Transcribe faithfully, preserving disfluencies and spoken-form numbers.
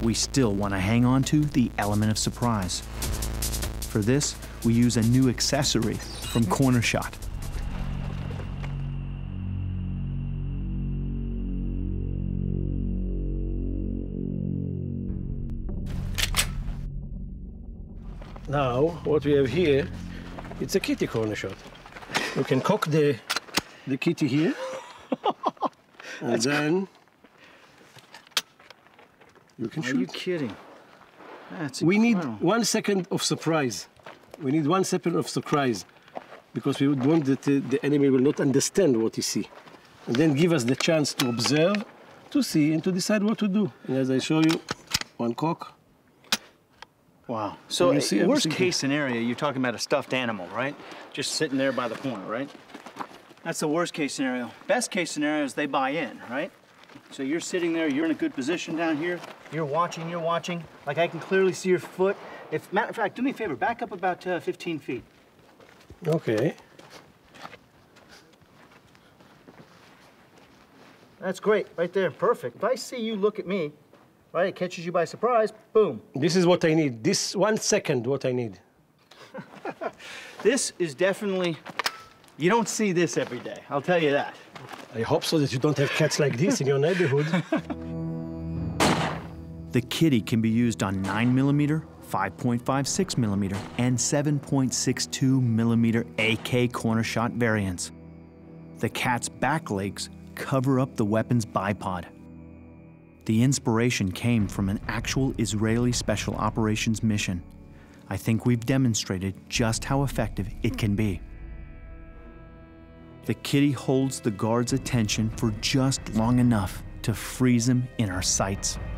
we still want to hang on to the element of surprise. For this, we use a new accessory from Corner Shot. Now, what we have here, it's a kitty corner shot. You can cock the, the kitty here, and then you can shoot. Are you kidding? That's we need incredible. one second of surprise. We need one second of surprise, because we would want that uh, the enemy will not understand what he see, and then give us the chance to observe, to see, and to decide what to do. And as I show you, one cock. Wow. So, you see worst everything. case scenario, you're talking about a stuffed animal, right? Just sitting there by the corner, right? That's the worst case scenario. Best case scenario is they buy in, right? So you're sitting there, you're in a good position down here. You're watching, you're watching. Like, I can clearly see your foot. If, matter of fact, do me a favor, back up about uh, fifteen feet. Okay. That's great, right there, perfect. If I see you look at me, right, it catches you by surprise, boom. This is what I need. This one second, what I need. This is definitely, you don't see this every day, I'll tell you that. I hope so that you don't have cats like this in your neighborhood. The kitty can be used on nine millimeter, five point five six millimeter, and seven point six two millimeter A K corner shot variants. The cat's back legs cover up the weapon's bipod. The inspiration came from an actual Israeli Special Operations mission. I think we've demonstrated just how effective it can be. The kitty holds the guard's attention for just long enough to freeze him in our sights.